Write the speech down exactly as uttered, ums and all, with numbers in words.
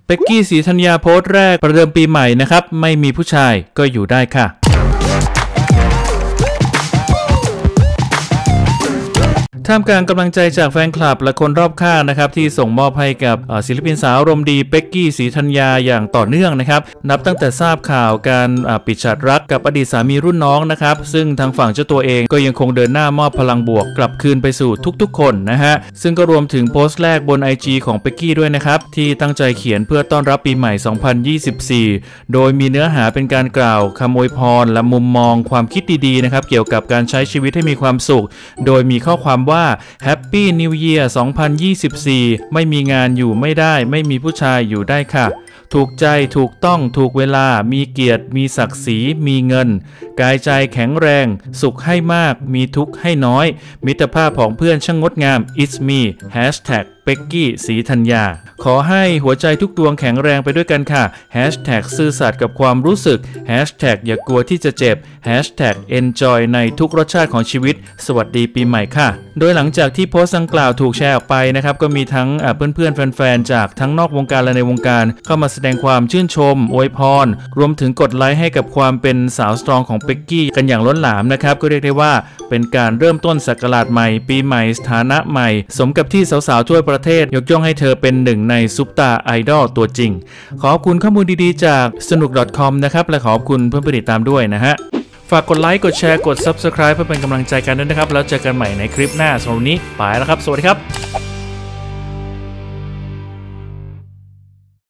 เป็กกี้ศรีธัญญาโพสต์แรกประเดิมปีใหม่นะครับไม่มีผู้ชายก็อยู่ได้ค่ะท่ามกลางกำลังใจจากแฟนคลับและคนรอบข้างนะครับที่ส่งมอบให้กับศิลปินสาวอารมณ์ดีเป็กกี้ศรีธัญญาอย่างต่อเนื่องนะครับนับตั้งแต่ทราบข่าวการปิดฉากรักกับอดีตสามีรุ่นน้องนะครับซึ่งทางฝั่งเจ้าตัวเองก็ยังคงเดินหน้ามอบพลังบวกกลับคืนไปสู่ทุกๆคนนะฮะซึ่งก็รวมถึงโพสต์แรกบน ไอ จี ของเป็กกี้ด้วยนะครับที่ตั้งใจเขียนเพื่อต้อนรับปีใหม่สองพันยี่สิบสี่โดยมีเนื้อหาเป็นการกล่าวคำอวยพรและมุมมองความคิดดีๆนะครับเกี่ยวกับการใช้ชีวิตให้มีความสุขโดยมีข้อความว่า Happy New Year สองพันยี่สิบสี่ไม่มีงานอยู่ไม่ได้ไม่มีผู้ชายอยู่ได้ค่ะถูกใจถูกต้องถูกเวลามีเกียรติมีศักดิ์ศรีมีเงินกายใจแข็งแรงสุขให้มากมีทุกข์ให้น้อยมิตรภาพของเพื่อนช่างงดงาม It's me แฮชแท็กเป็กกี้ศรีธัญญาขอให้หัวใจทุกดวงแข็งแรงไปด้วยกันค่ะแฮชแท็กซื่อสัตย์กับความรู้สึกแฮชแท็กอย่ากลัวที่จะเจ็บแฮชแท็ก enjoy ในทุกรสชาติของชีวิตสวัสดีปีใหม่ค่ะโดยหลังจากที่โพสต์ดังกล่าวถูกแชร์ออกไปนะครับก็มีทั้งเพื่อนๆแฟนๆจากทั้งนอกวงการและในวงการเข้ามาแสดงความชื่นชมอวยพรรวมถึงกดไลค์ให้กับความเป็นสาวสตรองของเป็กกี้กันอย่างล้นหลามนะครับก็เรียกได้ว่าเป็นการเริ่มต้นศักราชใหม่ปีใหม่สถานะใหม่สมกับที่สาวๆทั่วประเทศยกย่องให้เธอเป็นหนึ่งในซุปตาไอดอลตัวจริงขอบคุณข้อมูลดีๆจากสนุก .com นะครับและขอบคุณเพื่อนผู้ติดตามด้วยนะฮะฝากกดไลค์กดแชร์กด ซับสไครบ์ เพื่อเป็นกำลังใจกันด้วยนะครับแล้วเจอกันใหม่ในคลิปหน้าสำหรับวันนี้ไปแล้วครับสวัสดีครับ